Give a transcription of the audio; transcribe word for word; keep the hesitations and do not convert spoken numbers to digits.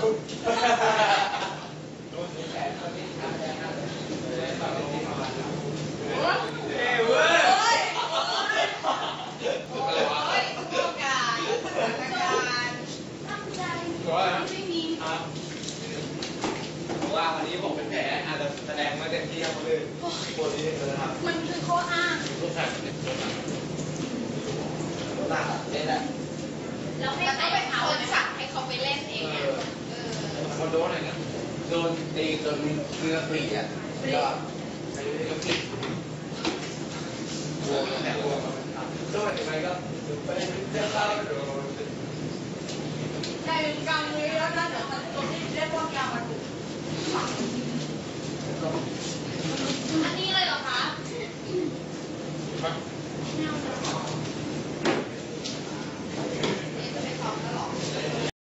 เอ้เว้ยอะไรวะโอกาสสถานการณ์ตั้งใจไม่มีว่าวันนี้ผมเป็นแผลอาจจะแสดงไม่เต็มที่ครับคนอื่นปวดที่เลยนะครับมันคือข้ออ้างลูกแผลเป็นตัวหนักตัวหนักเล่นแหละแล้วให้เขาไปเอาสั่งให้เขาไปเล่นเองอ่ะเออเขาโดนอะไรนะโดนตีจนเนื้อปรีอ่ะก็ใช้เนื้อปรีวัวแผลวัวโดนยังไงก็ไปเจ้าข้าวโดนในกรรมนี้แล้วนะเดี๋ยวตัวที่เรียกว่ากรรมมันถูกฝัง